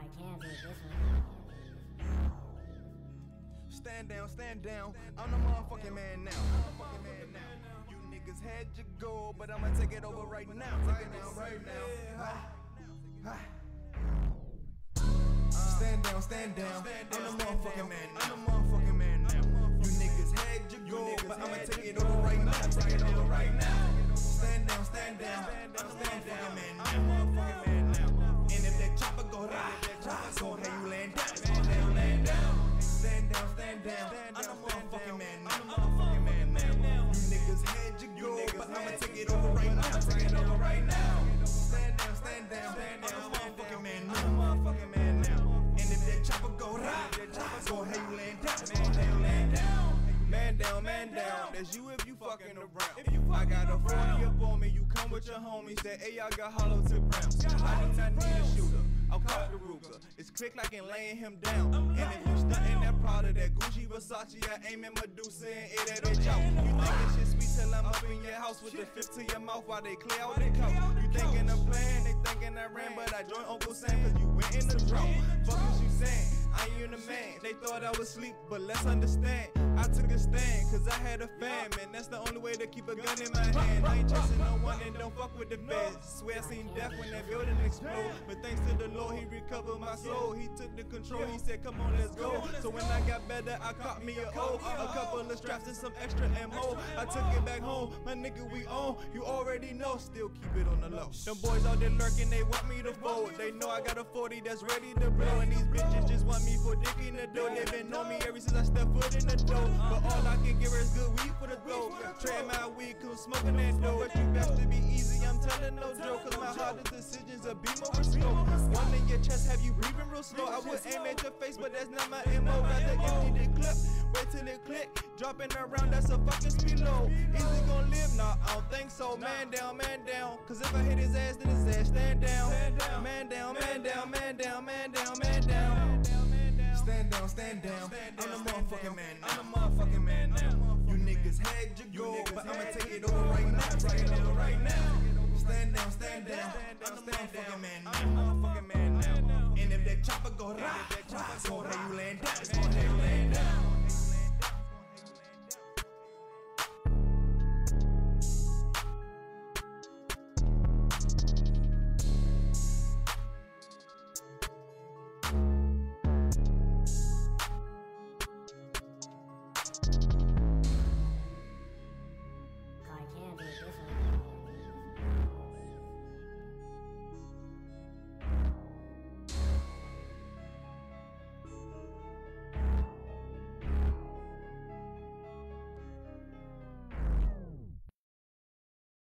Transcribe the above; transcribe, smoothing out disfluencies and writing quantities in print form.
can't beat this one. Stand down, I'm the motherfucking man now. You niggas had your goal, but I'ma take it over right now. Take it down right now. Stand down, I'm the motherfucking man now. You niggas had your goal, but I'ma take it over right now. Take it over right now. Stand down, I'm the motherfucking man now. And if that chopper go rah, so hey you land down. Stand down, I'm the motherfucking man now. You niggas had your goal, but I'ma take it over right now. Take it over right now. Stand down, I'm the motherfucking man now. And if that chopper go rah, so hey you land down. Man down, that's you if you fucking around. I got a 40 up on me, you come with your homies, that hey y'all got hollow tip rounds. I do not need a shooter, I'll cop the Ruger. It's quick like in laying him down. And if you stuntin' that Prada, that Gucci, Versace, I aim at Medusa and it at bitch out. You think that shit sweet till I'm up in your house with the fifth to your mouth while they clear out the coat. You thinkin' I'm playing, they thinkin' I ran, but I joined Uncle Sam cause you went in the drought. Fuck is you saying? I ain't the man. They thought I was asleep, but let's understand. I took a stand, cause I had a fam, and that's the only way to keep a gun in my hand. I ain't chasing no one and don't fuck with the feds. Swear I seen death when that building explode. But thanks to the Lord, he recovered my soul. He took the control, he said, come on, let's go. So when I got better, I caught me a O. A couple of straps and some extra ammo. I took it back home, my nigga, we on. You already know, still keep it on the low. Them boys out there lurking, they want me to fold. They know I got a 40 that's ready to blow. And these bitches just want me for dick in the dough. They been on me ever since I stepped foot in the dough. But all I can give her is good weed for the dough. Trade my weed, cause smoking that dough. But you best to be easy, I'm telling no joke. Cause my hardest decisions are beam over scope. One in your chest, have you breathing real slow? I would aim at your face, but that's not my MO. Rather empty the clip, wait till it click. Dropping around, that's a fucking speed load. Easy gon' live? Nah, I don't think so. Man down. Cause if I hit his ass, then his ass stand down. Man down. Stand down. I'm the motherfucking man now. You niggas had your goal, but I'ma take it over right now. Take it over right now. Stand down. I'm the motherfucking man now. And if that chopper go rah, so hey you land down.